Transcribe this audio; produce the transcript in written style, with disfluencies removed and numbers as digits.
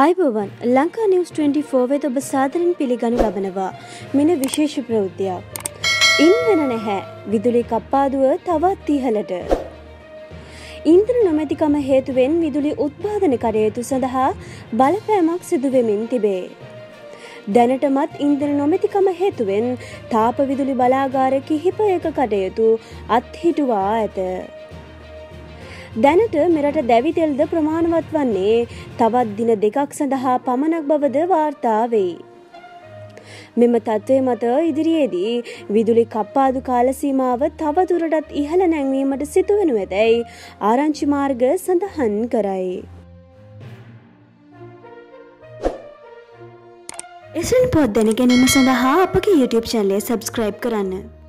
ආයුබෝවන් ලංකා නිවුස් 24 වෙත ඔබ සාදරයෙන් පිළිගනු ලබනවා. මෙන්න විශේෂ ප්‍රවෘත්තියක්. ඉන්ධන නැහැ. විදුලි කප්පාදුව තවත් ඉහළට. ඉන්ධන නොමැතිකම හේතුවෙන් විදුලි උත්පාදන කටයුතු සඳහා බලපෑමක් සිදු වෙමින් තිබේ. දැනටමත් ඉන්ධන නොමැතිකම හේතුවෙන් තාප විදුලි බලාගාර කිහිපයක කටයුතු අත්හිටුවා ඇත. දැනට මෙරට දැවි තෙල්ද ප්‍රමාණවත් වන්නේ තවත් දින දෙකක් සඳහා පමණක් බවද වාර්තා වෙයි. මෙම තත්ත්වය මත ඉදිරියේදී විදුලි කප්පාදු කාල සීමාව තව දුරටත් ඉහළ නැංවීමට සිදුවනු ඇතැයි ආරංචි මාර්ග සඳහන් කරයි. එසැනි පොත් දැන ගැනීම සඳහා අපගේ YouTube channel එක subscribe කරන්න.